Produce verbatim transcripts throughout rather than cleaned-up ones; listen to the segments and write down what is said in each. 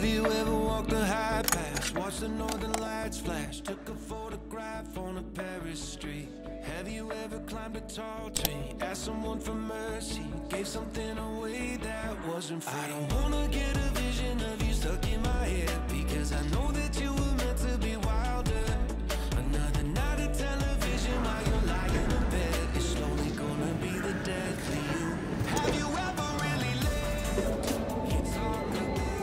Have you ever walked the high pass, watched the northern lights flash, took a photograph on a Paris street? Have you ever climbed a tall tree, asked someone for mercy, gave something away that wasn't free? I don't wanna get a vision of you stuck in my head, because I know that you were meant to be wilder. Another night of television while you're lying in bed, it's slowly gonna be the death for you. Have you ever really lived? It's hard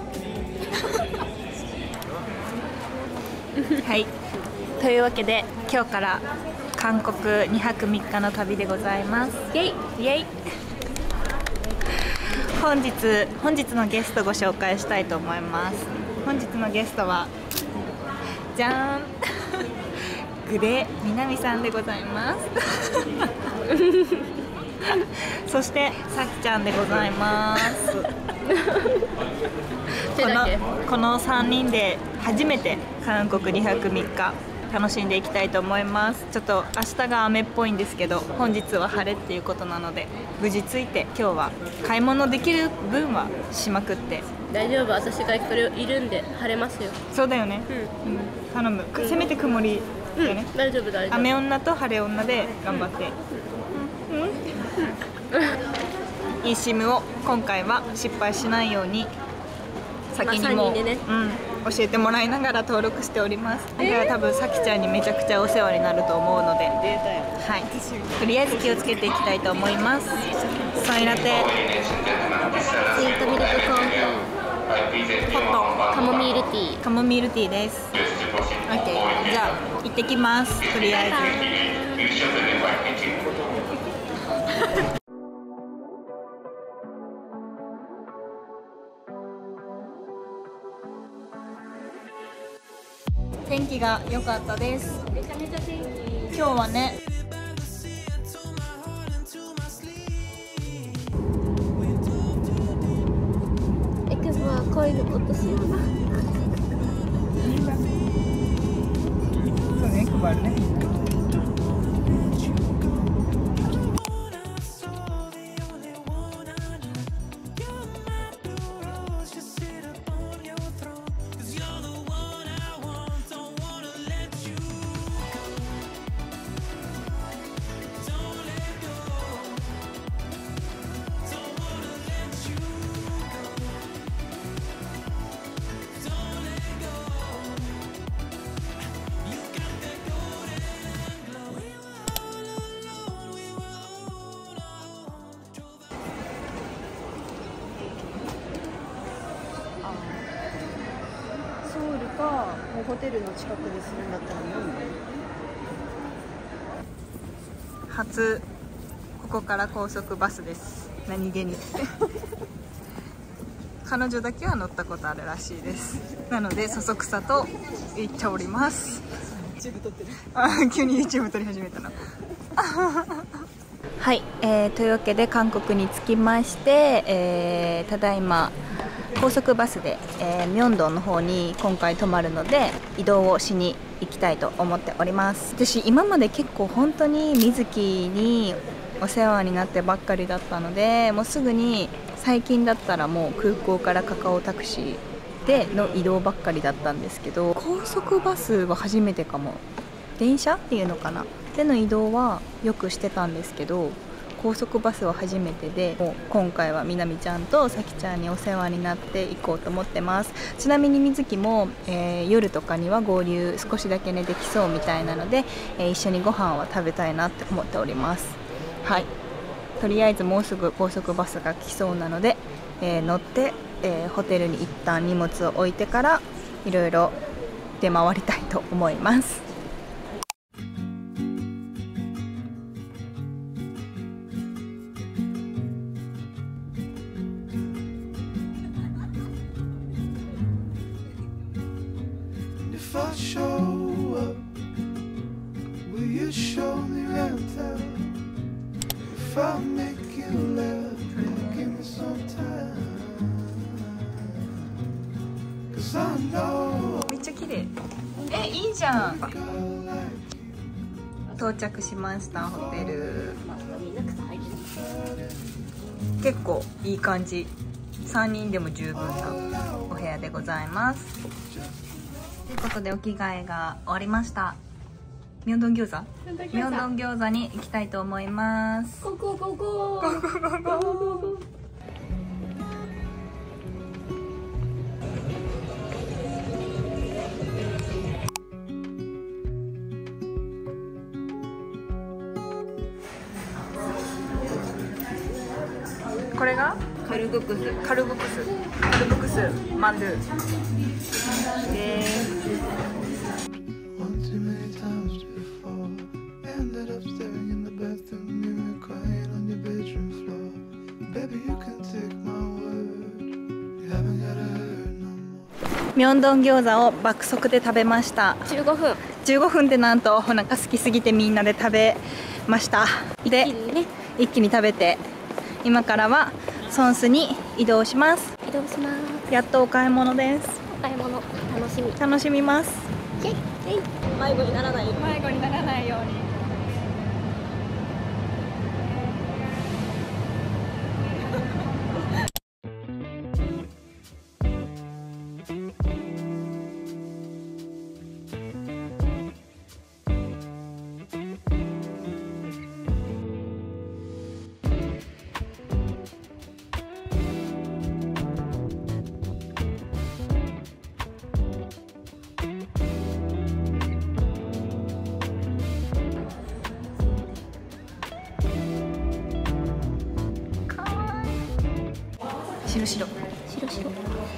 to think. はい、というわけで今日から韓国にはくみっかの旅でございます。イエイイエイ本日本日のゲストご紹介したいと思います。本日のゲストはじゃーんグレみなみさんでございますそしてさきちゃんでございますこのこのさんにんで初めて韓国にはくみっか楽しんでいきたいと思います。ちょっと明日が雨っぽいんですけど、本日は晴れっていうことなので無事着いて、今日は買い物できる分はしまくって。 大丈夫、私がいるんで晴れますよ。 そうだよね、うんうん、頼む、せめて曇りだよね、 うん、大丈夫大丈夫。 雨女と晴れ女で頑張って、うんうんいいシムを今回は失敗しないように先にも、ねうん、教えてもらいながら登録しております。だから多分さきちゃんにめちゃくちゃお世話になると思うので、はい、とりあえず気をつけていきたいと思います。ソイラテ、 スイートミルクコーヒー、ホットカモミールティー、 カモミールティーです。 OK、 じゃあ行ってきます。とりあえず天気が良かったです。 めちゃめちゃ天気今日はね。 エクボは恋のことしような。 そうね、エクボあるね。 ソウルかもうホテルの近くでするんだったらなんで初ここから高速バスです。何気に彼女だけは乗ったことあるらしいです。なのでそそくさと行っております。 YouTube 撮ってるあ、急に YouTube 撮り始めたなはい、えー、というわけで韓国に着きまして、えー、ただいま高速バスで、えー、ミョンドンの方に今回泊まるので移動をしに行きたいと思っております。私今まで結構本当に水木にお世話になってばっかりだったので、もうすぐに最近だったらもう空港からカカオタクシーでの移動ばっかりだったんですけど、高速バスは初めてかも。電車っていうのかなでの移動はよくしてたんですけど、高速バスは初めてで、もう今回はみなみちゃんとさきちゃんにお世話になっていこうと思ってます。ちなみにみずきも、えー、夜とかには合流少しだけねできそうみたいなので、えー、一緒にご飯は食べたいなって思っております。はい、とりあえずもうすぐ高速バスが来そうなので、えー、乗って、えー、ホテルに一旦荷物を置いてからいろいろ出回りたいと思います。 If I show up, will you show me around town? If I make you laugh, give me some time. Cause I know めっちゃ綺麗。え、いいじゃん。到着しました、ホテル。結構いい感じ。さんにんでも十分なお部屋でございます。ということでお着替えが終わりました。ミョンドン餃子ミョンドン餃子に行きたいと思います。 ゴーゴーゴーゴーゴーゴーゴーゴー。 これがカルブクスカルブクスカルブクスマンドゥでミョンドン餃子を爆速で食べました。 じゅうごふんじゅうごふんでなんとお腹空きすぎてみんなで食べました。で一気にね一気に食べて今からはソンスに移動します。 移動します。 やっとお買い物です。 お買い物楽しみ楽しみます。 イェイイェイ。迷子にならないように迷子にならないように。白白白白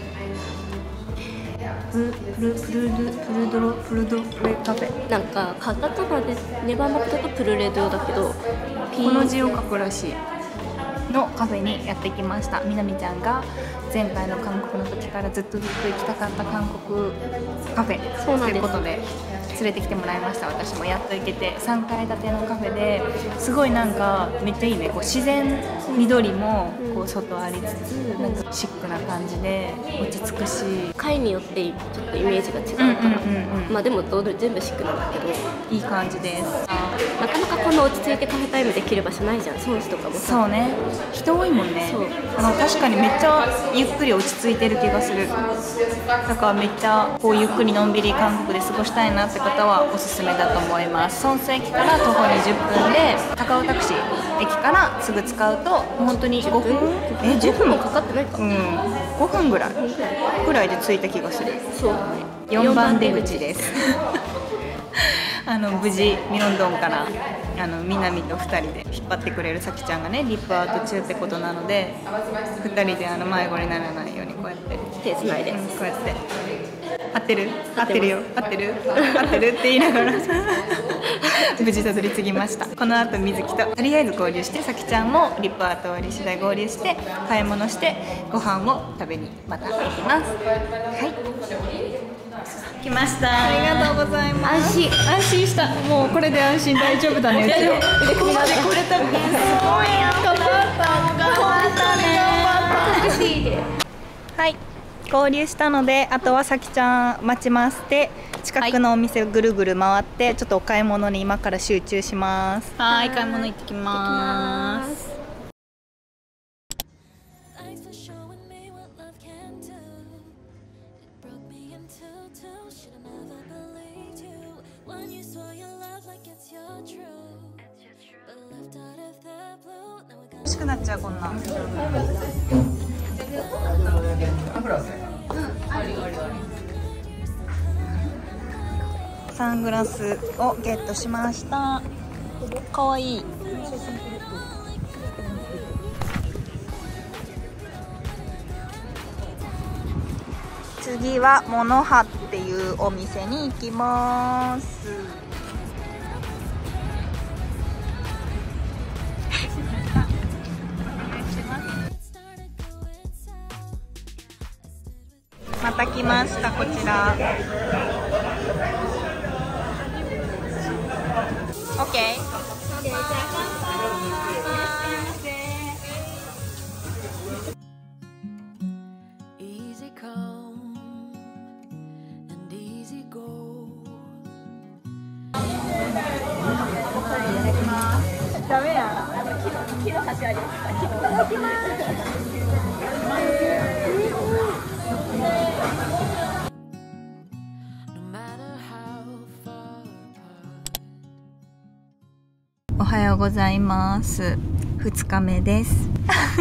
プルプルプルルプルドロプルドレカフェ。 なんかカタカナでネバマクだとプルレドだけどこの字を書くらしいのカフェにやってきました。みなみちゃんが前回の韓国の時からずっとずっと行きたかった韓国カフェそうなんですということで連れてきてもらいました。私もやっと行けてさんかい建てのカフェですごいなんかめっちゃいいね。こう自然緑もこう外ありつつなんかシックな感じで落ち着くし階によってちょっとイメージが違うから、 うんうんうんうんまあでもどれ全部シックなんだけどいい感じです。 なかなかこんな落ち着いてカフェタイムできる場所ないじゃん。ソンスとかもさそうね、人多いもんね。 そうあの確かにめっちゃゆっくり落ち着いてる気がする。だからめっちゃこうゆっくりのんびり韓国で過ごしたいなって方はおすすめだと思います。ソンス駅から徒歩にじゅっぷんで高尾タクシー駅からすぐ使うと本当にごふんえじゅっぷんもかかってないか、うん、ごふんぐらいぐらいで着いた気がする。 そうよんばん出口ですあの無事ミョンドンからあの南とふたりで引っ張ってくれるさきちゃんがねリップアウト中ってことなのでふたりであの迷子にならないようにこうやって手つないで、 うん、こうやって合ってる合ってるよ合ってる合ってるって言いながら無事たどり着きました。この後水木ととりあえず合流してさきちゃんもリップアウト終わり次第合流して買い物してご飯を食べにまた行きます。はい来ました。ありがとうございます。 安心安心した。もうこれで安心大丈夫だね。うちはここまで来れたのすごいやん。頑張った頑張ったね。 タクシーではい合流したのであとはさきちゃん待ちますで近くのお店をぐるぐる回ってちょっとお買い物に今から集中します。はい買い物行ってきます。欲しくなっちゃうこんな。サングラスをゲットしました。かわいい。次はモノハっていうお店に行きます。また来ましたこちら。オッケー。ダメや。木の端ありますか。いただきます。 はようございます。ふつかめです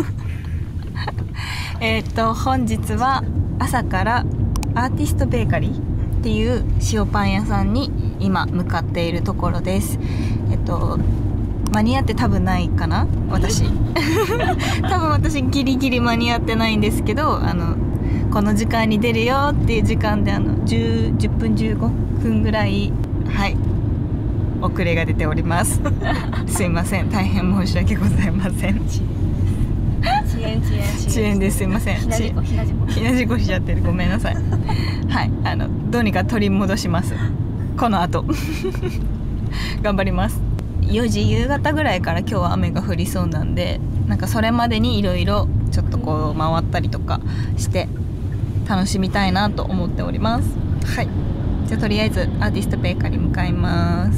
えっと本日は朝からアーティストベーカリーっていう塩パン屋さんに今向かっているところです。えっと間に合って多分ないかな、私多分私ギリギリ間に合ってないんですけど、あのこの時間に出るよっていう時間であの 10, 10分じゅうごふんぐらい、はい、遅れが出ておりますすいません、大変申し訳ございません。遅延遅延遅延です、すいません。 ひなじこひなじこひなじこしちゃってる、ごめんなさいはい、あのどうにか取り戻します、この後頑張ります。よじ夕方ぐらいから今日は雨が降りそうなんで、なんかそれまでにいろいろちょっとこう回ったりとかして楽しみたいなと思っております。はい、じゃあとりあえずアーティストベーカリー向かいます。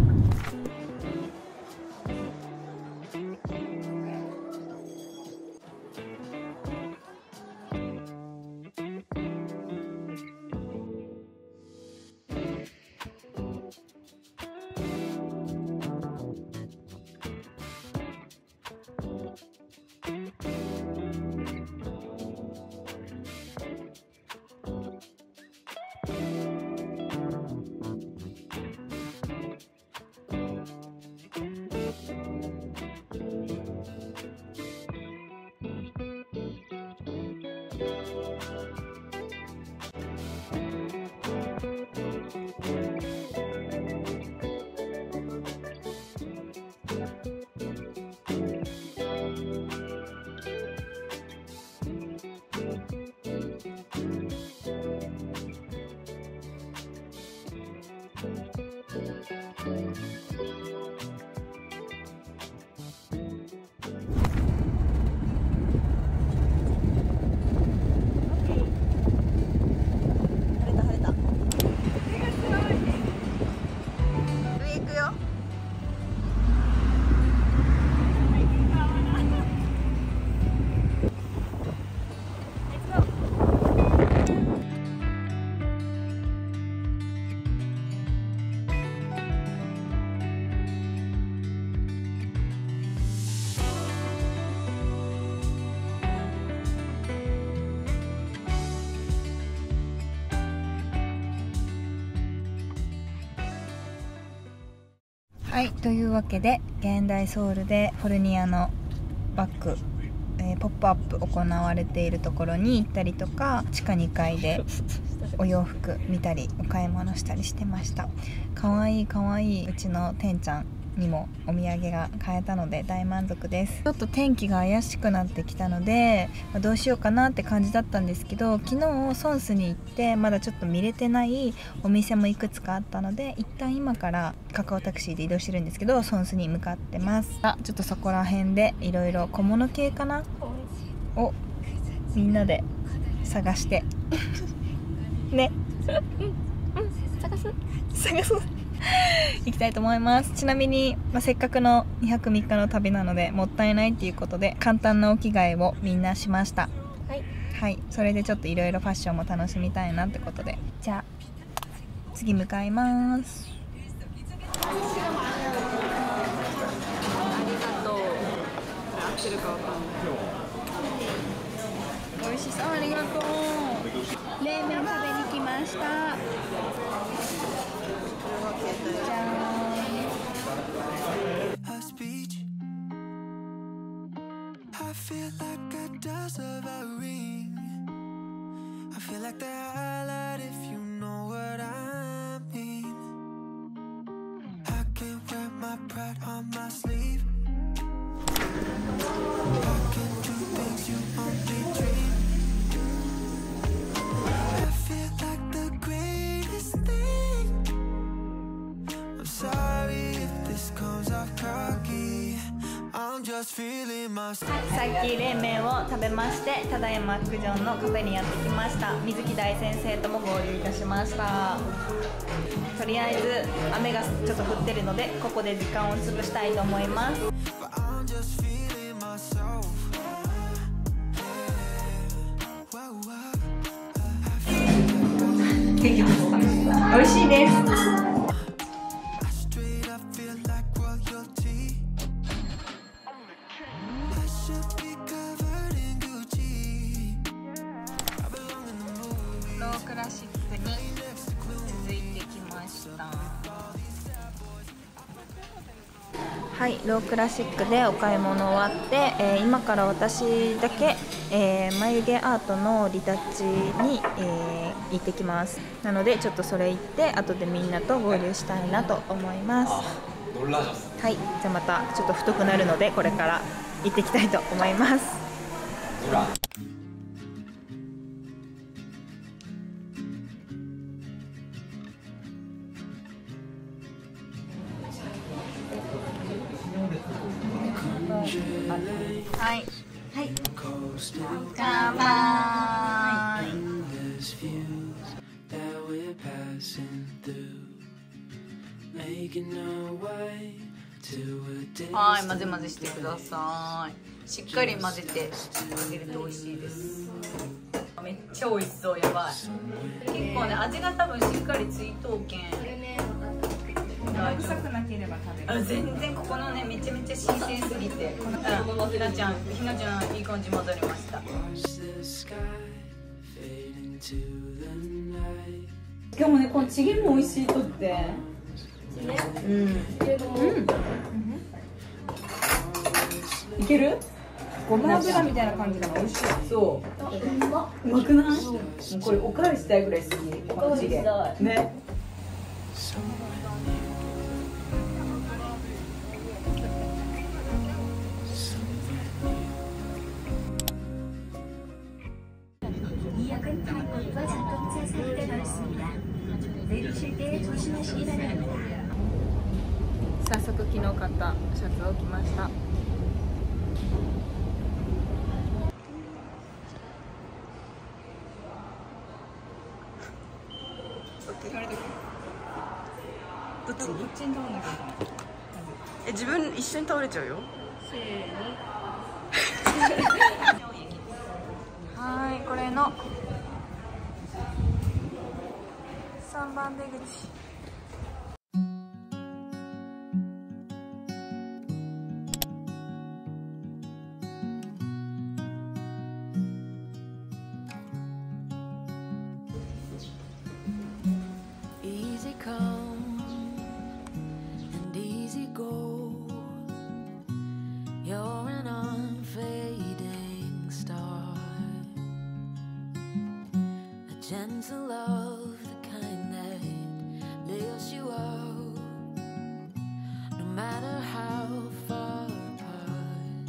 はい、というわけで現代ソウルでフォルニアのバッグ、えー、ポップアップ行われているところに行ったりとか、地下にかいでお洋服見たりお買い物したりしてました。かわいいかわいい、うちのてんちゃんにもお土産が買えたので大満足です。ちょっと天気が怪しくなってきたので、まあ、どうしようかなって感じだったんですけど、昨日ソンスに行ってまだちょっと見れてないお店もいくつかあったので、一旦今からカカオタクシーで移動してるんですけど、ソンスに向かってます。あ、ちょっとそこら辺でいろいろ小物系かなをみんなで探してね探す探す行きたいと思います。ちなみに、まあ、せっかくのにはくみっかの旅なのでもったいないっていうことで簡単なお着替えをみんなしました。 はい、 はい、それでちょっといろいろファッションも楽しみたいなってことで、じゃあ次向かいます。 ありがとう。合ってるかわかんない。美味しそう、ありがとう。冷麺食べに来ました。 A speech. I feel like I deserve a ring. I feel like the highlight if you know what I mean. I can wear my pride on my sleeve. I can do things you only dream. I feel like the greatest thing. I'm sorry if this comes off cocky. I'm just feeling myself. さっき冷麺を食べまして、ただいまクジョンのカフェにやってきました。水木大先生とも合流いたしました。とりあえず雨がちょっと降ってるので、ここで時間を潰したいと思います。元気ですか？美味しいです。 はい、ロークラシックでお買い物終わって、えー、今から私だけ、えー、眉毛アートのリタッチに、えー、行ってきます。なのでちょっとそれ行って後でみんなと合流したいなと思います。はい、じゃあまたちょっと太くなるのでこれから行ってきたいと思います。はい、はい、乾杯。はい、混ぜ混ぜしてください。しっかり混ぜてあげると美味しいです。めっちゃ美味しそう、やばい。結構ね、味が多分しっかりついとうけん。臭くなければ食べる。全然ここのね、めちゃめちゃ新鮮すぎて。うん、ひなちゃん、ひなちゃんいい感じ混ざりました。今日もね、このチゲも美味しいとって。うん。うん。いける？ごま油みたいな感じだから美味しい。そう。うまくない？もうこれおかわりしたいぐらい好き。このチゲ。ね。早速昨日買ったシャツを着ました。どっち？どっちに倒れなきゃいけない。え、自分一緒に倒れちゃうよ。せーの。はい、これのさんばん出口。 Gentle love, the kind that lifts you up, no matter how far apart.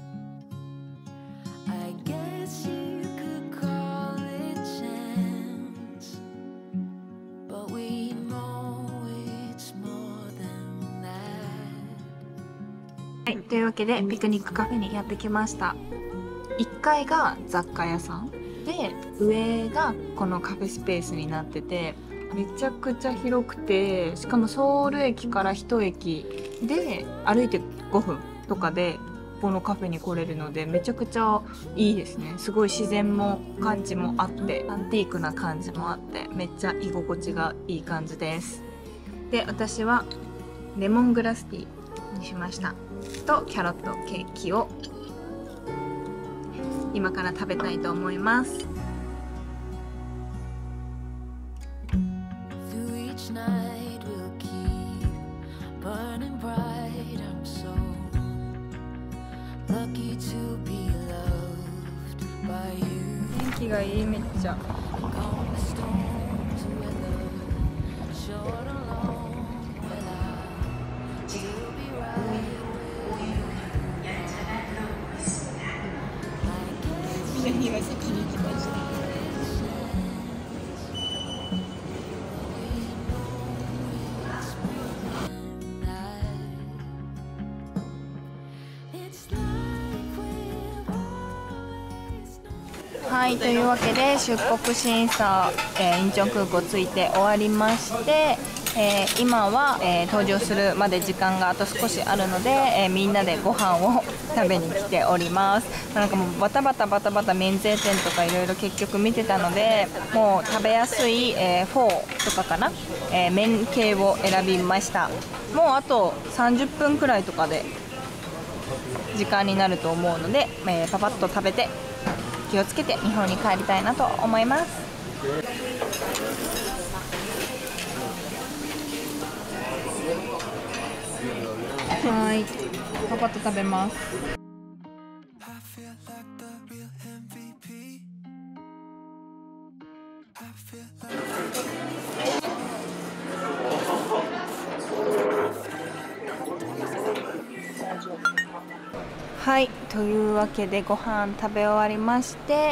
I guess you could call it chance, but we know it's more than that. はい、というわけでピクニックカフェにやってきました。いっかいが雑貨屋さんで、上がこのカフェスペースになってて、めちゃくちゃ広くて、しかもソウル駅からいち駅で歩いてごふんとかでこのカフェに来れるので、めちゃくちゃいいですね。すごい自然も感じもあって、アンティークな感じもあって、めっちゃ居心地がいい感じです。で、私はレモングラスティーにしました。とキャロットケーキを今から食べたいと思います。天気がいい、めっちゃ。南が先に行きました。はい、というわけで出国審査、えー、インチョン空港着いて終わりまして、えー、今は、えー、登場するまで時間があと少しあるので、えー、みんなでご飯を食べに来ております。なんかもうバタバタバタバタ免税店とかいろいろ結局見てたので、もう食べやすい、えー、フォーとかかな、えー、麺系を選びました。もうあとさんじゅっぷんくらいとかで時間になると思うので、えー、パパッと食べて気をつけて日本に帰りたいなと思います。はい。 パパと食べます。 はい、というわけでご飯食べ終わりまして、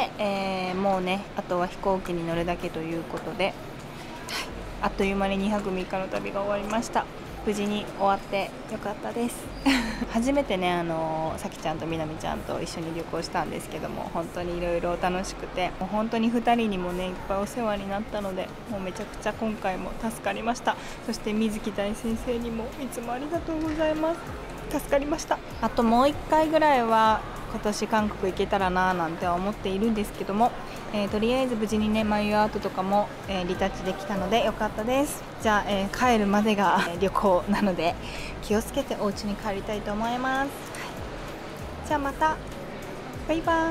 えー、もうねあとは飛行機に乗るだけということで、はい、あっという間ににはくみっかの旅が終わりました。無事に終わってよかったです初めてねあのさきちゃんとみなみちゃんと一緒に旅行したんですけども、本当にいろいろ楽しくて、もう本当にふたりにもねいっぱいお世話になったので、もうめちゃくちゃ今回も助かりました。そして水木大先生にもいつもありがとうございます。助かりました。あともういっかいぐらいは今年韓国行けたらなーなんては思っているんですけども、えー、とりあえず無事にね眉アートとかも、えー、リタッチできたのでよかったです。じゃあ、えー、帰るまでが旅行なので気をつけてお家に帰りたいと思います、はい、じゃあまたバイバーイ。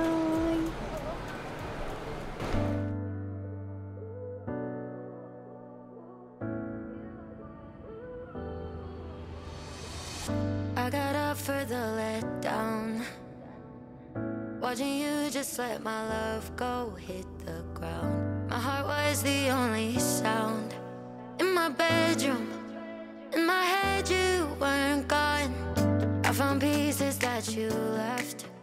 I got up for the letdown, watching you just let my love go hit the ground. My heart was the only sound in my bedroom. In my head you weren't gone. I found pieces that you left.